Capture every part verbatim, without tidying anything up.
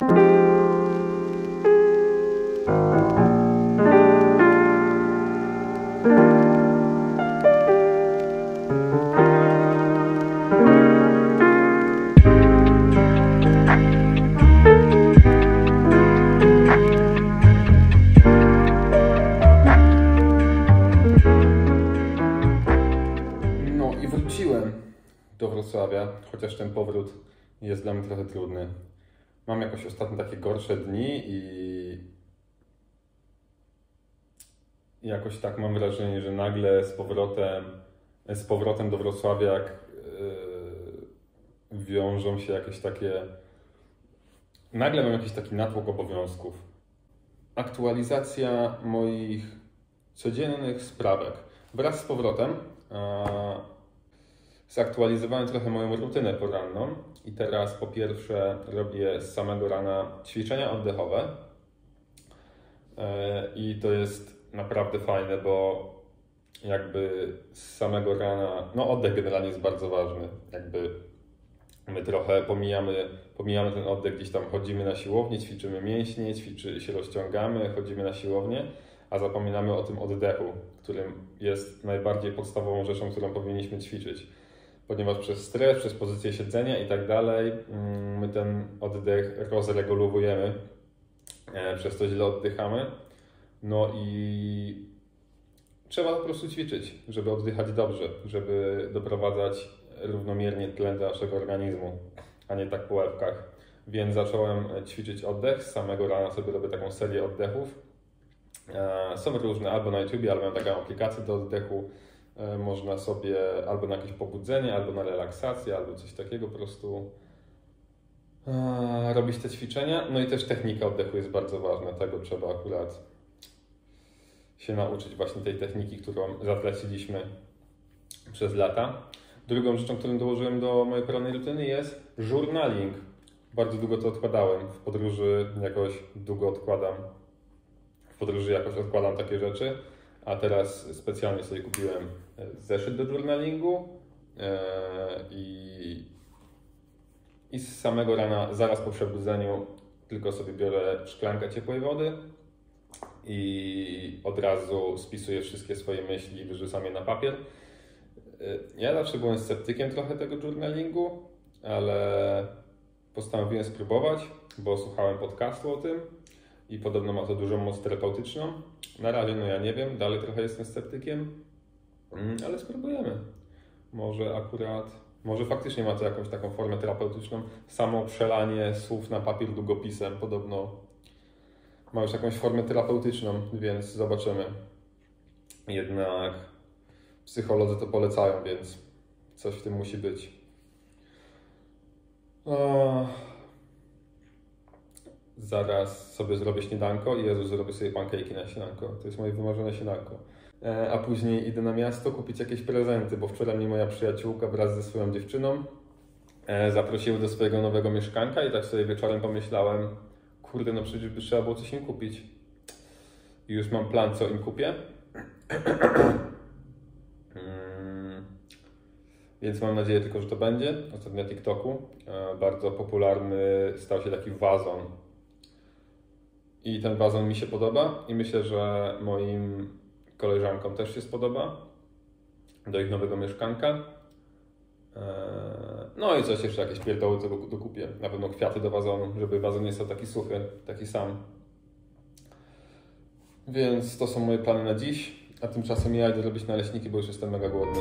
Do Wrocławia, chociaż ten powrót jest dla mnie trochę trudny. Mam jakoś ostatnio takie gorsze dni i jakoś tak mam wrażenie, że nagle z powrotem, z powrotem do Wrocławia jak, yy, wiążą się jakieś takie... Nagle mam jakiś taki natłok obowiązków. Aktualizacja moich codziennych sprawek. Wraz z powrotem yy, zaktualizowałem trochę moją rutynę poranną i teraz po pierwsze robię z samego rana ćwiczenia oddechowe i to jest naprawdę fajne, bo jakby z samego rana, no oddech generalnie jest bardzo ważny, jakby my trochę pomijamy, pomijamy ten oddech, gdzieś tam chodzimy na siłownię, ćwiczymy mięśnie, ćwiczy, się rozciągamy, chodzimy na siłownię, a zapominamy o tym oddechu, którym jest najbardziej podstawową rzeczą, którą powinniśmy ćwiczyć. Ponieważ przez stres, przez pozycję siedzenia i tak dalej, my ten oddech rozregulowujemy, przez to źle oddychamy. No i trzeba po prostu ćwiczyć, żeby oddychać dobrze, żeby doprowadzać równomiernie tlen do naszego organizmu, a nie tak po łebkach. Więc zacząłem ćwiczyć oddech, z samego rana sobie robię taką serię oddechów. Są różne, albo na YouTubie, albo na taką aplikację do oddechu. Można sobie albo na jakieś pobudzenie, albo na relaksację, albo coś takiego po prostu robić te ćwiczenia. No i też technika oddechu jest bardzo ważna, tego trzeba akurat się nauczyć, właśnie tej techniki, którą zatleciliśmy przez lata. Drugą rzeczą, którą dołożyłem do mojej porannej rutyny jest journaling. Bardzo długo to odkładałem, w podróży jakoś długo odkładam, w podróży jakoś odkładam takie rzeczy. A teraz specjalnie sobie kupiłem zeszyt do journalingu i, i z samego rana, zaraz po przebudzeniu, tylko sobie biorę szklankę ciepłej wody i od razu spisuję wszystkie swoje myśli i wyrzucam je na papier. Ja zawsze byłem sceptykiem trochę tego journalingu, ale postanowiłem spróbować, bo słuchałem podcastu o tym i podobno ma to dużą moc terapeutyczną. Na razie no ja nie wiem, dalej trochę jestem sceptykiem, ale spróbujemy. Może akurat, może faktycznie ma to jakąś taką formę terapeutyczną. Samo przelanie słów na papier długopisem podobno ma już jakąś formę terapeutyczną, więc zobaczymy. Jednak psycholodzy to polecają, więc coś w tym musi być. O... Zaraz sobie zrobię śniadanko i Jezu, zrobię sobie pancake'i na śniadanko. To jest moje wymarzone śniadanko. E, a później idę na miasto kupić jakieś prezenty, bo wczoraj mnie moja przyjaciółka wraz ze swoją dziewczyną e, zaprosiły do swojego nowego mieszkanka i tak sobie wieczorem pomyślałem, kurde, no przecież by trzeba było coś im kupić. I już mam plan, co im kupię. hmm. Więc mam nadzieję tylko, że to będzie. Ostatnio na TikToku e, bardzo popularny stał się taki wazon. I ten wazon mi się podoba i myślę, że moim koleżankom też się spodoba do ich nowego mieszkanka. No i coś jeszcze, jakieś pierdoły, co dokupię. Na pewno kwiaty do wazonu, żeby wazon nie stał taki suchy, taki sam. Więc to są moje plany na dziś, a tymczasem ja idę robić naleśniki, bo już jestem mega głodny.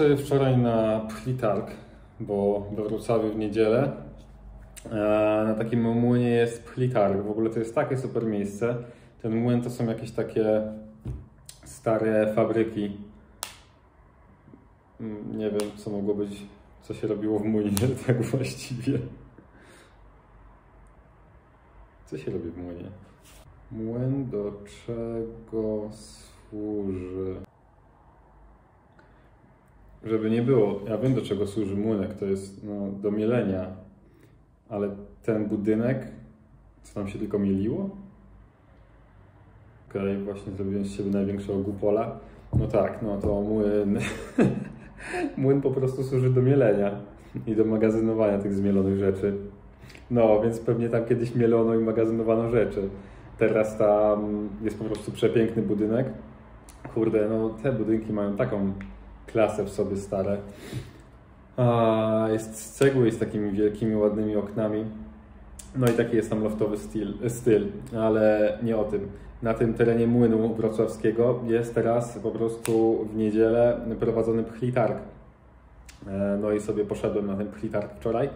sobie wczoraj na Pchlitarg, bo we Wrocławiu w niedzielę na takim młynie jest Pchlitarg. W ogóle to jest takie super miejsce. Ten młyn to są jakieś takie stare fabryki. Nie wiem, co mogło być, co się robiło w młynie tak właściwie. Co się robi w młynie? Młyn do czego służy? Żeby nie było, ja wiem, do czego służy młynek, to jest no, do mielenia, ale ten budynek, co tam się tylko mieliło? Okej, okay, właśnie zrobiłem z siebie największego głupola. No tak, no to młyn. Młyn po prostu służy do mielenia i do magazynowania tych zmielonych rzeczy. No, więc pewnie tam kiedyś mielono i magazynowano rzeczy. Teraz tam jest po prostu przepiękny budynek. Kurde, no te budynki mają taką klasę w sobie stare. A, jest z cegły, z takimi wielkimi, ładnymi oknami. No i taki jest tam loftowy styl, styl, ale nie o tym. Na tym terenie młynu wrocławskiego jest teraz po prostu w niedzielę prowadzony Pchlitarg. No i sobie poszedłem na ten Pchlitarg wczoraj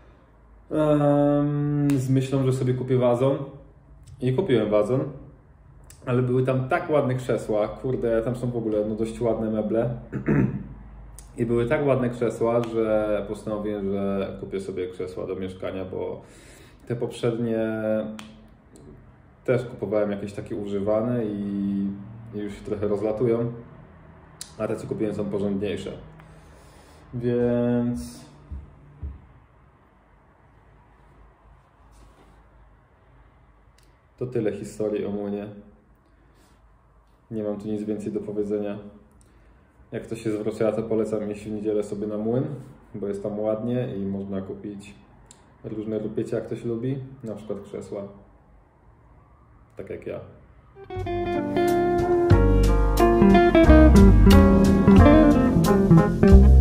z myślą, że sobie kupię wazon. I kupiłem wazon, ale były tam tak ładne krzesła, kurde, tam są w ogóle no, dość ładne meble. I były tak ładne krzesła, że postanowiłem, że kupię sobie krzesła do mieszkania, bo te poprzednie też kupowałem jakieś takie używane i, i już się trochę rozlatują, a te co kupiłem są porządniejsze. Więc to tyle historii o młynie. Nie mam tu nic więcej do powiedzenia. Jak ktoś się z Wrocławia, to polecam iść w niedzielę sobie na młyn, bo jest tam ładnie i można kupić różne rupiecie, jak ktoś lubi, na przykład krzesła. Tak jak ja.